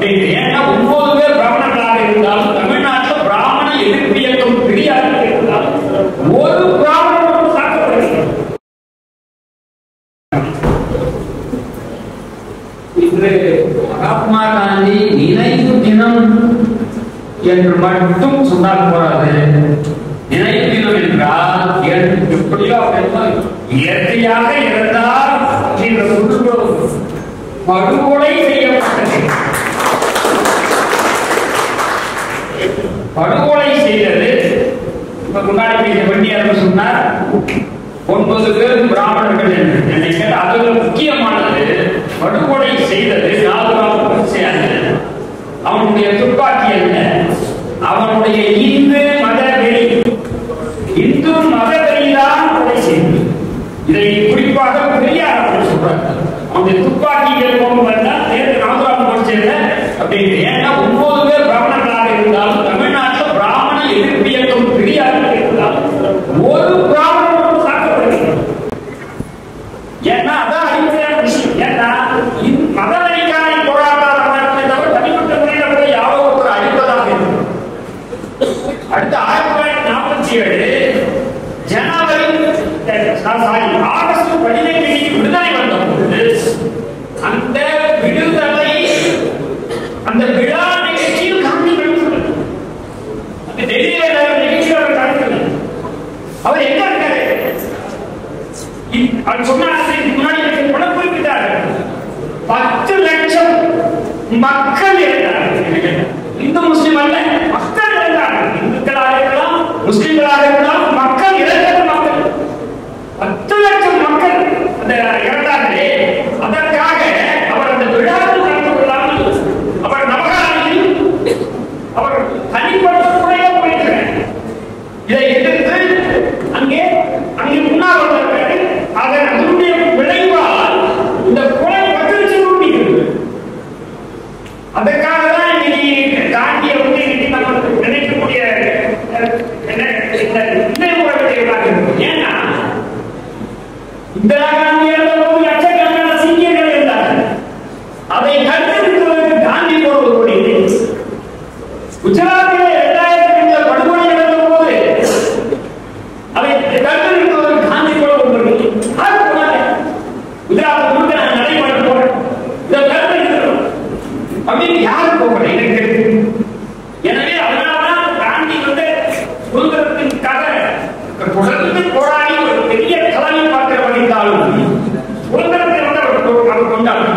அப்படின்னு. ஏன்னா 9 பேர் பிராமணர்களாக இருந்தாலும் தமிழ்நாட்டில் பிராமண எதிர்ப்பு இயக்கம் பெரியார் இருந்தால் ஒரு பிராமணனும் தாக்கப்படுகிறது. இன்று மகாத்மா காந்தி நினைவு தினம் என்று மட்டும் சொன்னால் போறாது. நினைவு தினம் என்றால் எப்படியோ இயற்கையாக இருந்தால் படுகொலை செய்யப்பட்டது. படுகொலை செய்தது முன்னாடி பேச வண்டியார் சொன்னார் 9 பேர் பிராமணர்கள் என்று நினைக்கிறேன். அதுல முக்கியமானது படுகொலை செய்தது அவனுடைய துப்பாக்கி அல்ல, அவனுடைய இந்து மத வெறி. இந்து மத வெறிதான் கொலை செய்தது. இதை குறிப்பாக பெரியார் சொல்றாங்க. அவனுடைய துப்பாக்கிகள் அப்படின்னு. ஏன்னா 9 பேர் பிராமணர்களாக இருந்தாலும் தமிழ்நாட்டில் பிராமண எதிர்ப்பு இயக்கம் பெரியார் இருந்தால் ஒரு பிராமணனும் தாக்கப்படுகிறது. ஏன்னா அதான் அடிப்படையான விஷயம். ஏன்னா மதவெறிக்கான போராட்டம் தவிர தனிப்பட்ட முறையில் யாரோ ஒரு அடிப்பதாக இருக்கு. அடுத்த 1947 ஜனவரி ஆகஸ்ட் 15 விடுதலை வந்த பொழுது அந்த விடுதலை அந்த விழா நிகழ்ச்சியில் காந்திகள் அந்த டெல்லியில நிகழ்ச்சியில் அவர் கலந்து அவர் எங்க இருக்காரு அவர் சொன்னார். முன்னாடி கூட குறிப்பிட்டார்கள் 10 லட்சம் மக்கள் இருந்தார்கள். இந்து முஸ்லிம் அல்ல, மக்கள் இருந்தார்கள். இந்துக்களாக இருக்கலாம், முஸ்லிம்களாக இருக்கலாம், மக்கள் இறந்த மக்கள் 10 லட்சம் மக்கள் அந்த இறந்தார்களே. அதற்காக அவர் அந்த விழாவில் கலந்து கொள்ளாமல் அவர் நவகாலையில் அவர் தனிப்பட்ட முறையில் போயிருக்கிறார். இதை எதிர்த்து அங்கே முன்னால் வந்திருக்கிறார். அதனுடைய விளைவால் இந்த கொலை 10 லட்சம் கூட்டியிருக்கிறது. அதற்காக தான் இன்னைக்கு காந்தியை இன்னைக்கு நம்ம நினைக்கக்கூடிய ஏன்னா இந்திரா காந்தி இருந்தபோது லட்சக்கணக்கான சீக்கியர்கள் இருந்தார்கள். அதை கருத்தெடுப்பதற்கு காந்தி போடுவது குஜராத்திலே 2005 படுகொலை நடந்த போது அதை கருத்தெடுப்பதற்கு காந்தி போடுவது குஜராத் முழுக்க நடைமுறை போறேன் இதை கருத்தெடுக்கிறோம் அப்படின்னு யாரும் போகல. எனவே அதனால்தான் காந்தி சுதந்திரத்திற்காக தொடர்ந்து போராடி ஒரு பெரிய தலைமை பார்க்க வகித்தாலும் சுதந்திரத்தை அவர் கொண்டாடும்.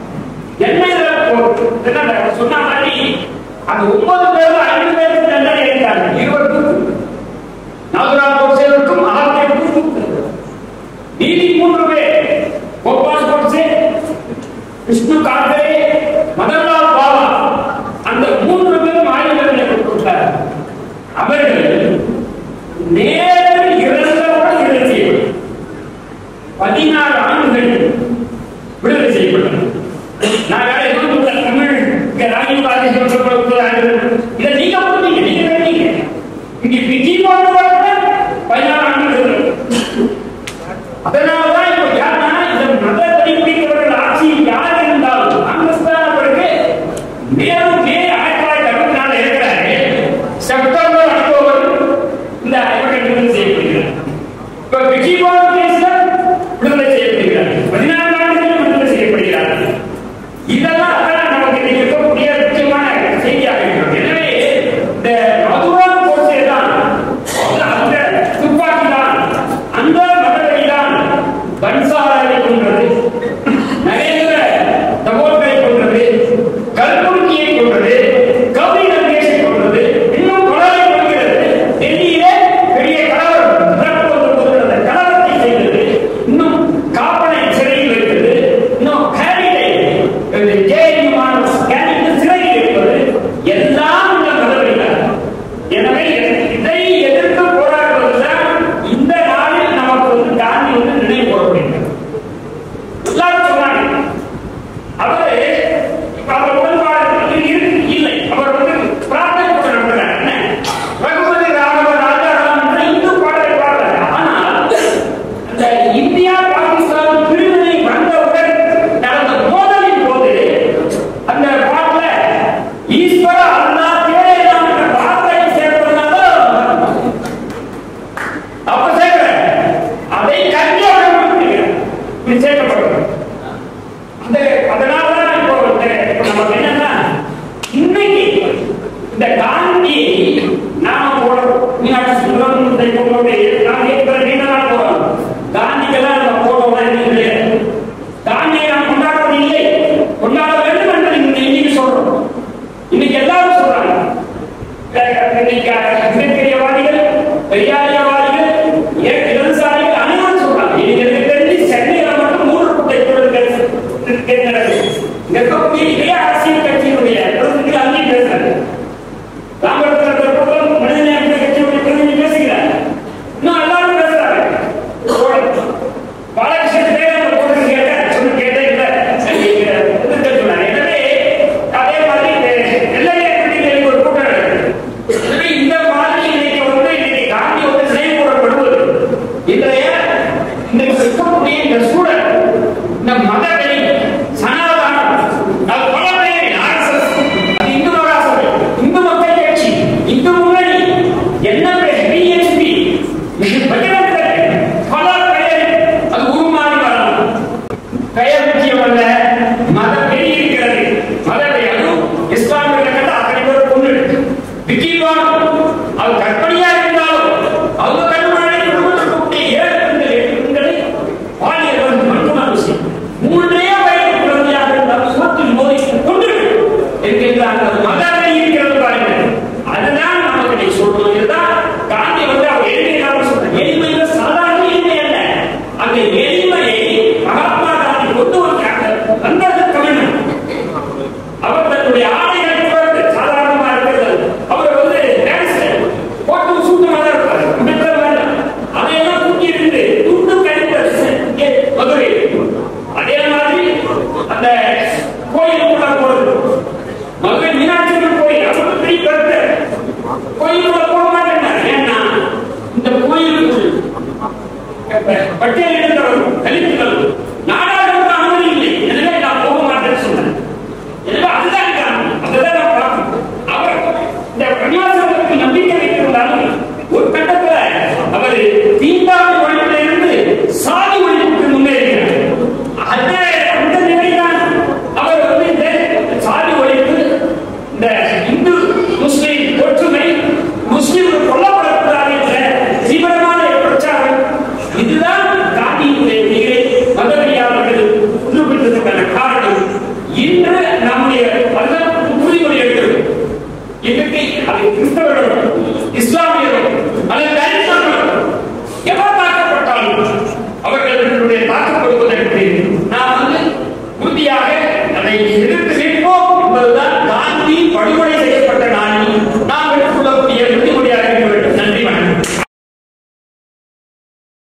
என்ன சொன்ன மாதிரி அந்த 9 பேர் 5 பேருக்கு தண்டனை அளித்தார்கள். 20 நாதுராம் கோட்சேவுக்கும் மகாத்மாவுக்கும் நீதி 3 பேர் கோபால் கோட்சே, விஷ்ணு கார்கரே, மதன்லால் பாபா அந்த 3 பேரும் ஆயுதங்களை கொடுத்தார். அவர்கள் நேரில் இறந்தவுடன் விடுதலை செய்யப்பட்டனர். 16 ஆண்டுகள் விடுதலை செய்யப்பட்டனர். நான் வேற எதுவும் தமிழ் ராஜீவ் காந்தி இதை நீங்க போட்டீங்க, நீங்க வேண்டீங்க. இங்க விஜய் போட்டு 16 ஆண்டுகள். அதனால்தான் இப்போ யாருன்னா இந்த மத வழிபிடித்தவர்கள் ஆட்சியில் யார் இருந்தாலும் காங்கிரஸ் தான் அவருக்கு மேலும் மே 1964 இருக்கிறாரு. செப்டம்பர் அக்டோபர் இந்த விடுதலை செய்யப்படுகிறார். இப்ப விஜய் கேஸ்ல விடுதலை செய்யப்படுகிறார். 14 ஆண்டுகள் விடுதலை செய்யப்படுகிறார். இப்படி சேர்க்கப்படுறது. அந்த அதனாலதான் இப்போ நமக்கு என்னன்னா இன்னைக்கு இந்த காந்தியை நாம போடுறோம். மீனாட்சி சுந்தரத்தை போடுறோம். நான் நீண்ட போறோம். காந்திக்கெல்லாம் நம்ம போடுறோம் இல்லை. காந்தியை நாம் கொண்டாடுறது இல்லை, கொண்டாட வேண்டும் என்று இன்னைக்கு சொல்றோம். இன்னைக்கு எல்லாரும் சொல்றாங்க. பெரியவாதிகள், பெரியாரியவாதிகள், இடதுசாரிகள் அனைவரும் சொல்றாங்க. எனக்கு தெரிஞ்சு சென்னையில மட்டும் 3 கூட்டை இருக்கக்கூடிய இதே அரசியல் கட்சியினுடைய பிரதிநிதிகள் அங்கேயும் பேசுறாங்க. ராமரத்னம் மனிதநேய கட்சியுடைய பிரதிநிதி பேசுகிறார். இன்னும் எல்லாரும் பேசுறாங்க. பாலகிருஷ்ணன் கேட்டேன் இல்லை. எனவே அதே மாதிரி எல்லையை ஒரு கூட்டம் நடக்குது. இந்த மாதிரி இன்னைக்கு காந்தி நினைவு கூறப்படுவது இன்றைய இருக்கக்கூடிய இந்த சூழல், இந்த மதவெறி, சனாதனம், அது பல பெயரில் RSS, அது இந்து மகாசபை, இந்து மக்கள் கட்சி, இந்து முன்னணி, என்ன பெயர் BHP, பஜரங் தள், பல பெயர், அது உருமாறி வரலாம். பெயர் முக்கியமல்ல, மதவெறி இருக்கிறது. மதவெறி அதுவும் இஸ்லாமியர்கள் கண்ட அத்தனை பேர் கொண்டு விக்கிவான் அது கற்பனையா இருந்தாலும் அவங்க கண்முறை குடும்பத்திற்குரிய 7 பெண்களை பாலியல் மட்டுமான விஷயம். 3 வயது குழந்தையாக இருந்தால் சுமத்தில் மோதி கொண்டு என்கின்ற அந்த மதவெறி இருக்கிறது பாருங்க. அதுதான் நமக்கு நீ சொல்றது. இதுதான் காந்தி அவர் எளிமையாக சொல்றார். எளிமையில சாதாரண எளிமை அல்ல. அந்த எளிமையை மகாத்மா காந்தி கொண்டு வந்தாங்க. அந்த தமிழ் அவர் தன்னுடைய ஆடைகளை குறைத்து சாதாரணமா இருக்கிறது. அவர் போட்டு சூட்டமாக இருப்பார். அதையெல்லாம் கூட்டி இருந்து துண்டு கழித்த மதுரை. அதே மாதிரி அந்த கோயிலுக்குள்ள போறது, மதுரை மீனாட்சி கோயில் அவருக்கு பெரிய கருத்து. கோயிலுக்குள்ள போக மாட்டேன். ஏன்னா இந்த கோயிலுக்குள் பட்டியல் எடுத்தவர்கள் தலித்துகள் நாடாளுமன்ற அனுமதி இல்லை. எனவே நான் போக மாட்டேன்னு சொன்னேன். எனவே அதுதான் காரணம். அதுதான் நான் பார்க்கணும். அவர் இந்த பிரகாசத்துக்கு நம்பிக்கை வைத்திருந்தாலும் ஒரு கட்டத்தில் அவர் தீண்டாமை ஒழிப்பிலிருந்து சாதி ஒழிப்புக்கு முன்னேறினார். அந்த நிலைதான் அவர் இந்த சாதி ஒழிப்பு, இந்த இந்து முஸ்லிம் ஒற்றுமை, முஸ்லிம்கள் கொல்லப்படக்கூடாது என்ற தீவிரமான பிரச்சாரம், இதுதான் காந்தியினுடைய மிகை மதவெறியாளர்கள் குறிப்பிட்டதற்கான காரணம். இன்று நம்முடைய உறுதிமொழி எடுக்கிறது. இன்றைக்கு அது கிறிஸ்தவர்களும் இஸ்லாமியரும் அல்லது தலித்துகளும் எவர் தாக்கப்பட்டாலும் அவர்களுடைய தாக்கப்படுவதற்கு நாம் உறுதியாக அதை